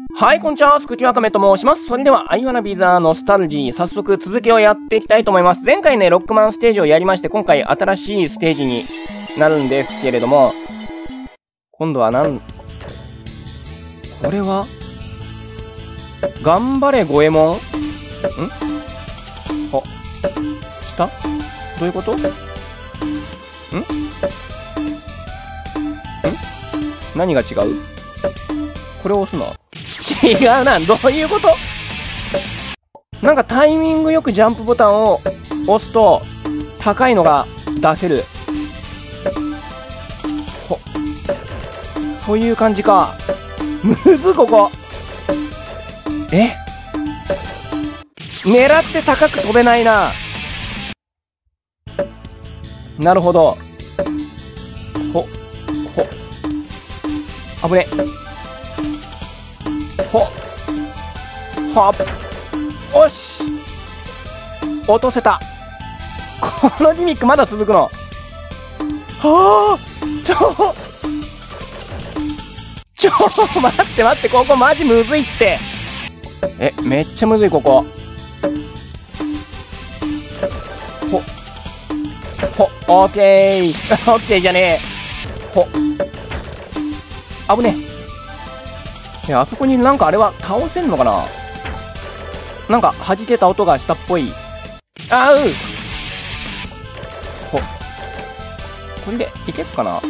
はい、こんにちは。スクキワカメと申します。それでは、アイワナビザーノスタルジー、早速続きをやっていきたいと思います。前回ね、ロックマンステージをやりまして、今回新しいステージになるんですけれども、今度はこれは頑張れ、ゴエモン？下？どういうこと？何が違う？これを押すの？違うな。どういうこと？なんかタイミングよくジャンプボタンを押すと高いのが出せる。そういう感じか。むずここ。狙って高く飛べないな。なるほど。危ね。おし落とせた。このギミックまだ続くの。待って、ここマジむずいって。めっちゃむずい、ここ。オッケー。オッケーじゃねえ。危ねえ。あそこになんかあれは倒せんのかな？なんか弾けた音がしたっぽい。これでいけっかな？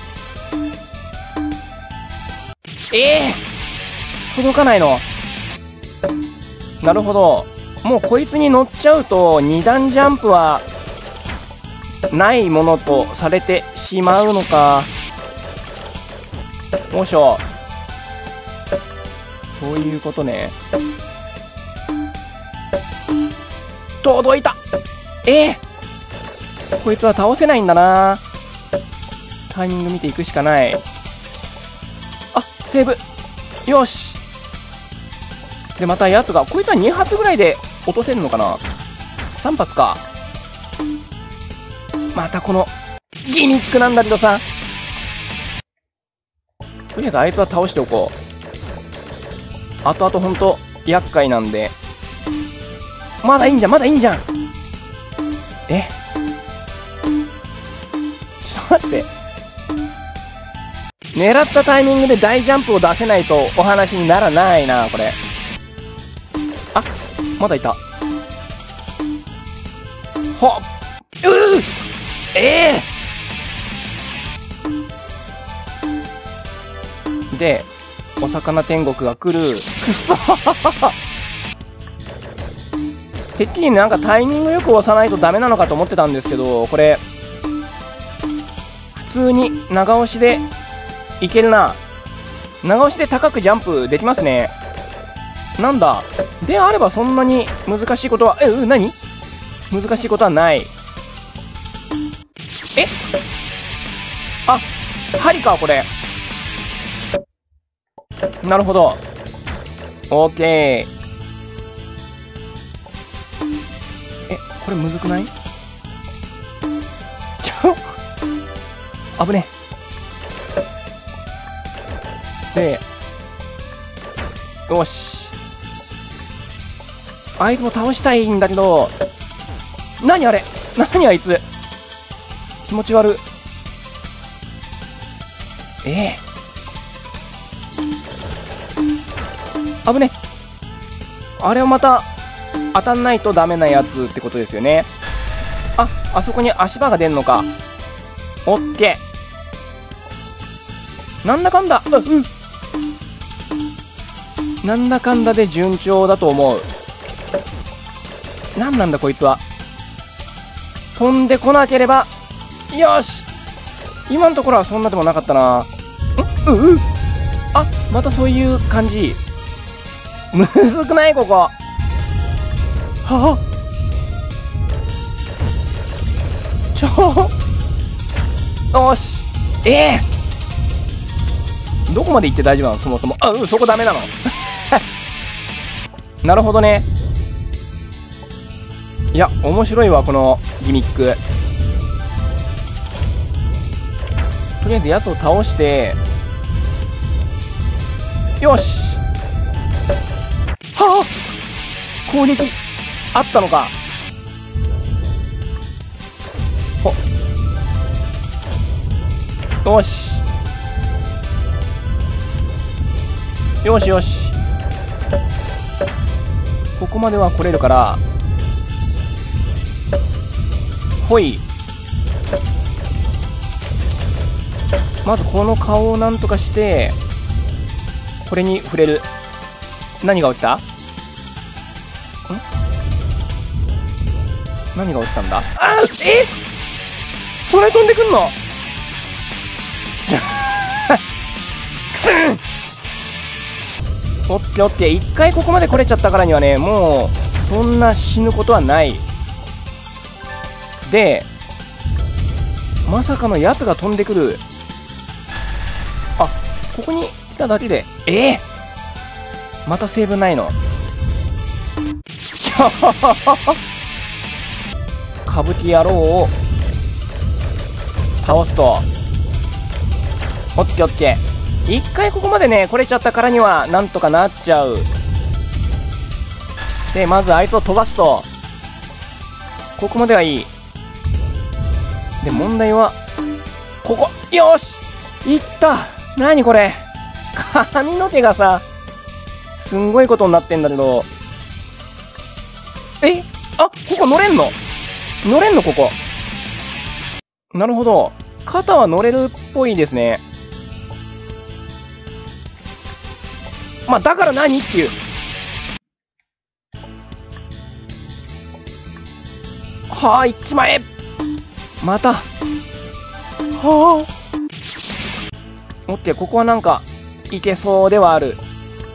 届かないの？なるほど。もうこいつに乗っちゃうと2段ジャンプはないものとされてしまうのか。よいしょ。そういうことね。届いた。こいつは倒せないんだな。タイミング見ていくしかない。セーブ。よし。で、またやつが、こいつは2発ぐらいで落とせるのかな？ 3 発か。またこのギミックなんだけどさ。とりあえずあいつは倒しておこう。あとほんと厄介なんで。まだいいんじゃん。ちょっと待って。狙ったタイミングで大ジャンプを出せないとお話にならないな、これ。まだいた。で、お魚天国が来る。くそてっきりなんかタイミングよく押さないとダメなのかと思ってたんですけど、これ、普通に長押しでいけるな。長押しで高くジャンプできますね。なんだ。であればそんなに難しいことは、何？難しいことはない。針か、これ。なるほど。オッケー。これむずくない？危ねえ。よし。あいつも倒したいんだけど、何あれ？何あいつ？気持ち悪。危ね。あれをまた当たんないとダメなやつってことですよね。あそこに足場が出んのか。オッケー。なんだかんだ、なんだかんだで順調だと思う。なんなんだこいつは。飛んでこなければ、よし。今のところはそんなでもなかったな。またそういう感じ。むずくない？ここ。よし。どこまで行って大丈夫なの？そもそも。そこダメなの。なるほどね。いや、面白いわ、このギミック。とりあえずやつを倒して、よし。 攻撃、あったのか。よし。よしよし。ここまでは来れるから。ほい。まずこの顔をなんとかして、これに触れる。何が落ちた？何が落ちたんだ？あっ！それ飛んでくんの？くすん！オッケーオッケー。一回ここまで来れちゃったからにはね、もう、そんな死ぬことはない。で、まさかのやつが飛んでくる。あ、ここに来ただけで、またセーブないの。歌舞伎野郎を倒すと。オッケーオッケー。一回ここまでね、来れちゃったからには、なんとかなっちゃう。で、まずあいつを飛ばすと。ここまではいい。で、問題は、ここ。よし！いった！何これ？髪の毛がさ、すんごいことになってんだけど。あ、ここ乗れんの？乗れんのここ。なるほど。肩は乗れるっぽいですね。まあ、だから何っていう。はあ、行っちまえ！また。はあ。オッケー、ここはなんか、いけそうではある。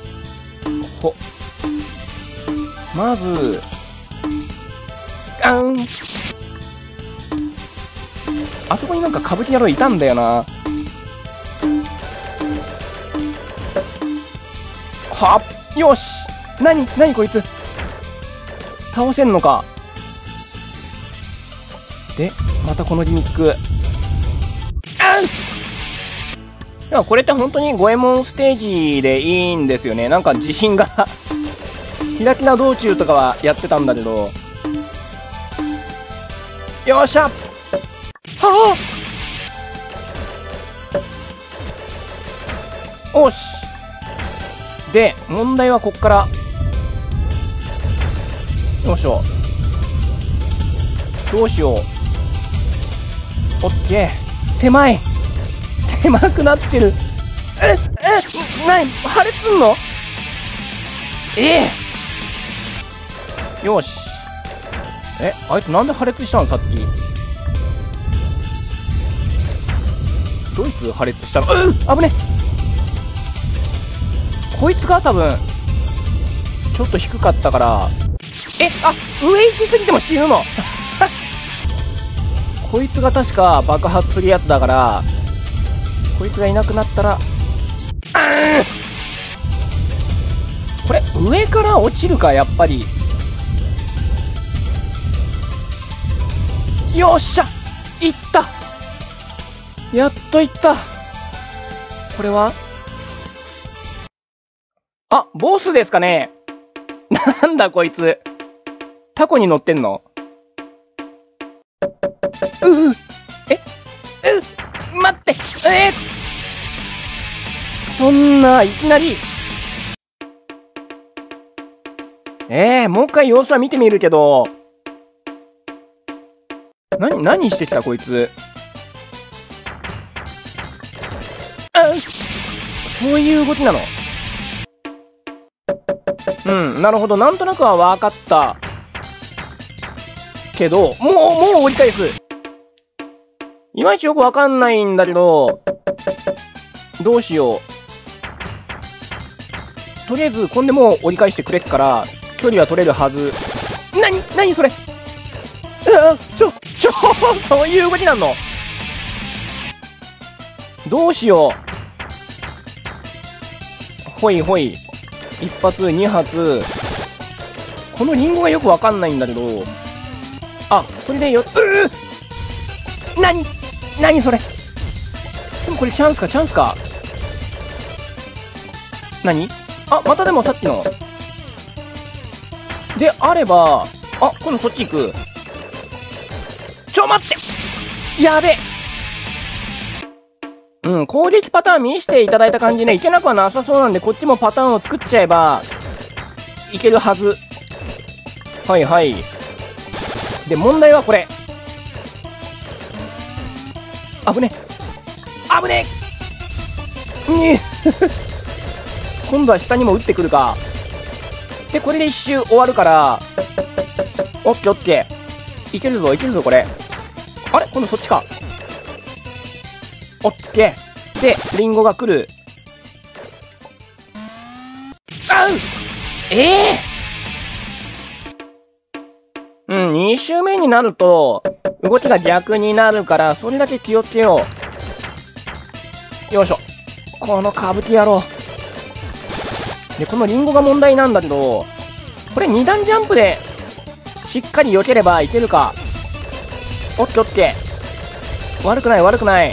まず、あそこになんか歌舞伎野郎いたんだよな。はっ、よし！何こいつ。倒せんのか。で、またこのギミック。でもこれって本当に五右衛門ステージでいいんですよね。なんか自信がキラキラ道中とかはやってたんだけど。よっしゃ！はあ！おし！で、問題はこっから。よいしょ。どうしよう。オッケー。狭い。狭くなってる。破裂すんの？よし。あいつなんで破裂したのさっき。どいつ破裂したの？危ね！こいつが多分、ちょっと低かったから、上行き過ぎても死ぬのこいつが確か爆発するやつだから、こいつがいなくなったら、これ、上から落ちるか、やっぱり。よっしゃ！いった！やっといった！これはボスですかね？なんだこいつ。タコに乗ってんの？待って！そんな、いきなり。もう一回様子は見てみるけど。何してきたこいつ。そういう動きなの？なるほど。なんとなくは分かった。けど、もう折り返す。いまいちよく分かんないんだけど、どうしよう。とりあえず、こんでもう折り返してくれっから、距離は取れるはず。何それ。そういう動きなんの？どうしよう。ほいほい。1発、2発。このリンゴがよくわかんないんだけど。それで何それ。でもこれチャンスか。何？またでもさっきの。 であれば、あ、今度そっち行く。待って、やべえ。うん、攻撃パターン見せていただいた感じね、いけなくはなさそうなんで、こっちもパターンを作っちゃえば、いけるはず。はいはい。で、問題はこれ。危ね。危ねえ今度は下にも打ってくるか。で、これで一周終わるから、オッケーオッケー。いけるぞ、いけるぞ、これ。あれ今度そっちか。オッケー。で、リンゴが来る。あううん、2周目になると、動きが逆になるから、それだけ気をつけよう。よいしょ。この歌舞伎野郎。で、このリンゴが問題なんだけど、これ2段ジャンプで、しっかり避ければいけるか。オッケーオッケー。悪くない悪くない。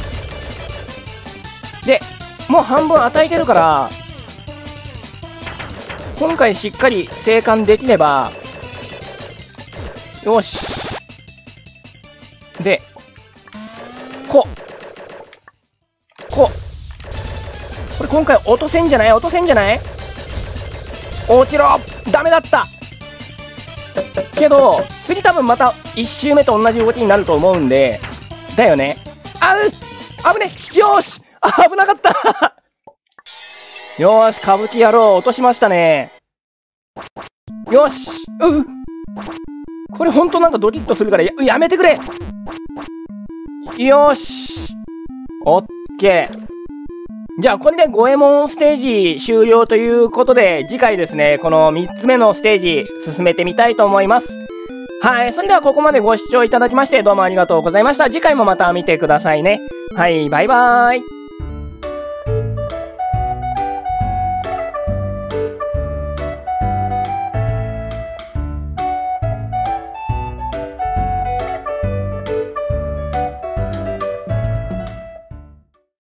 で、もう半分与えてるから、今回しっかり生還できれば、よし。で、これ今回落とせんじゃない落ちろダメだったけど、次多分また1周目と同じ動きになると思うんで、だよね。危ねよーし危なかったよーし、歌舞伎野郎落としましたね。よしこれほんとなんかドキッとするから やめてくれ。よしオッケー。じゃあこれで五右衛門ステージ終了ということで、次回ですね、この3つ目のステージ進めてみたいと思います。はい、それではここまでご視聴いただきましてどうもありがとうございました。次回もまた見てくださいね。はい、バイバーイ。